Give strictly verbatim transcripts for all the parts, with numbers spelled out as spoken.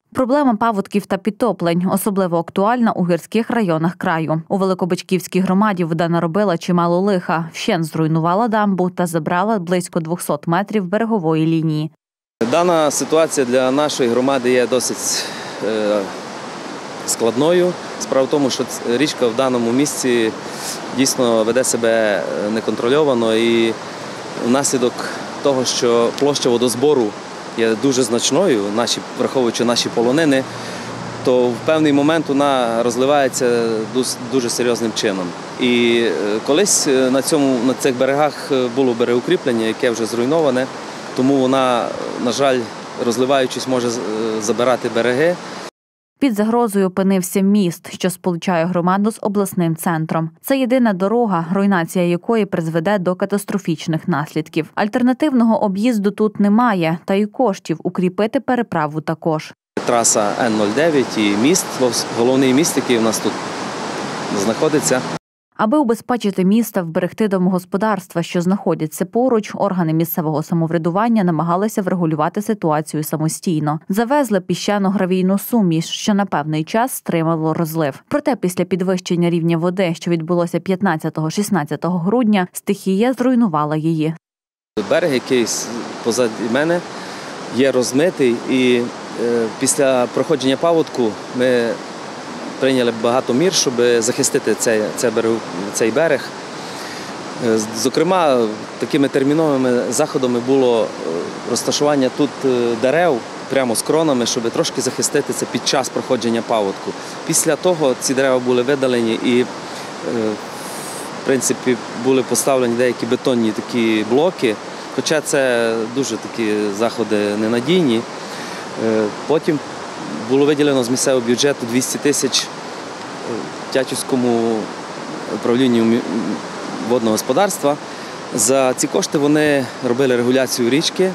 Проблема паводків та підтоплень особливо актуальна у гірських районах краю. У Великобичківській громаді вода наробила чимало лиха, вщент зруйнувала дамбу та забрала близько двохсот метрів берегової лінії. Дана ситуація для нашої громади є досить е, складною. Справа в тому, що річка в даному місці дійсно веде себе неконтрольовано і внаслідок того, що площа водозбору є дуже значною, наші, враховуючи наші полонини, то в певний момент вона розливається дуже серйозним чином. І колись на, цьому, на цих берегах було берегоукріплення, яке вже зруйноване, тому вона, на жаль, розливаючись, може забирати береги. Під загрозою опинився міст, що сполучає громаду з обласним центром. Це єдина дорога, руйнація якої призведе до катастрофічних наслідків. Альтернативного об'їзду тут немає, та й коштів укріпити переправу також. Траса Н нуль дев'ять і міст, головний міст, який у нас тут знаходиться. Аби убезпечити міст та вберегти домогосподарства, що знаходяться поруч, органи місцевого самоврядування намагалися врегулювати ситуацію самостійно. Завезли піщано-гравійну суміш, що на певний час стримало розлив. Проте після підвищення рівня води, що відбулося п'ятнадцятого-шістнадцятого грудня, стихія зруйнувала її. Берег, який позаді мене, є розмитий, і після проходження паводку ми прийняли багато мір, щоб захистити цей, цей, берег, цей берег. Зокрема, такими терміновими заходами було розташування тут дерев прямо з кронами, щоб трошки захистити це під час проходження паводку. Після того ці дерева були видалені і, в принципі, були поставлені деякі бетонні такі блоки, хоча це дуже такі заходи ненадійні. Потім було виділено з місцевого бюджету двісті тисяч Тячівському управлінню водного господарства. За ці кошти вони робили регуляцію річки,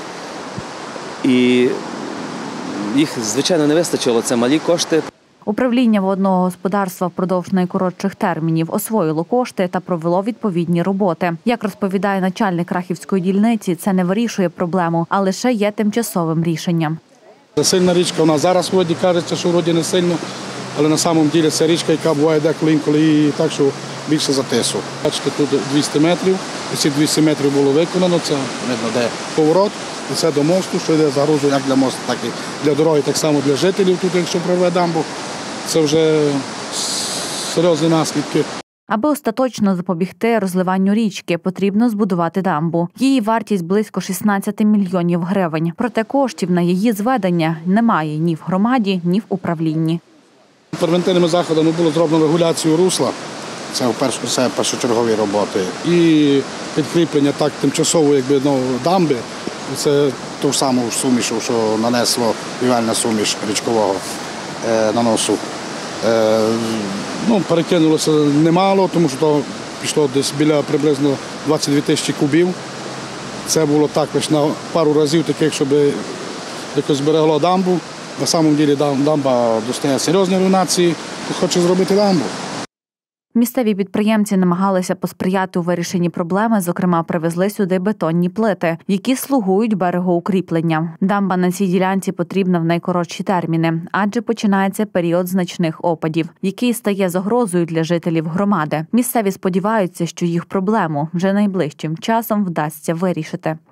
і їх, звичайно, не вистачило, це малі кошти. Управління водного господарства впродовж найкоротших термінів освоїло кошти та провело відповідні роботи. Як розповідає начальник Рахівської дільниці, це не вирішує проблему, а лише є тимчасовим рішенням. Сильна річка у нас зараз вроді кажеться, що вроді не сильно, але на самому ділі це річка, яка буває деколи інколи і так, що більше за тису. Бачите, тут двісті метрів, і ці двісті метрів було виконано, це видно, де поворот, і це до мосту, що йде загрозу як для мосту, так і для дороги, так само для жителів тут, якщо прорве дамбу. Це вже серйозні наслідки. Аби остаточно запобігти розливанню річки, потрібно збудувати дамбу. Її вартість близько шістнадцять мільйонів гривень. Проте коштів на її зведення немає ні в громаді, ні в управлінні. Превентивними заходами було зроблено регуляцію русла. Це все першочергові роботи. І підкріплення так тимчасово якби, ну, дамби. Це ту ж саму сумішу, що нанесло вівальна суміш річкового е, наносу. Е, ну, перекинулося немало, тому що то пішло десь біля приблизно двадцять дві тисячі кубів. Це було також на пару разів таких, щоб якось зберегло дамбу. На самому ділі дамба достає серйозної руйнації, хоче зробити дамбу. Місцеві підприємці намагалися посприяти у вирішенні проблеми, зокрема, привезли сюди бетонні плити, які слугують берегоукріпленням. Дамба на цій ділянці потрібна в найкоротші терміни, адже починається період значних опадів, який стає загрозою для жителів громади. Місцеві сподіваються, що їх проблему вже найближчим часом вдасться вирішити.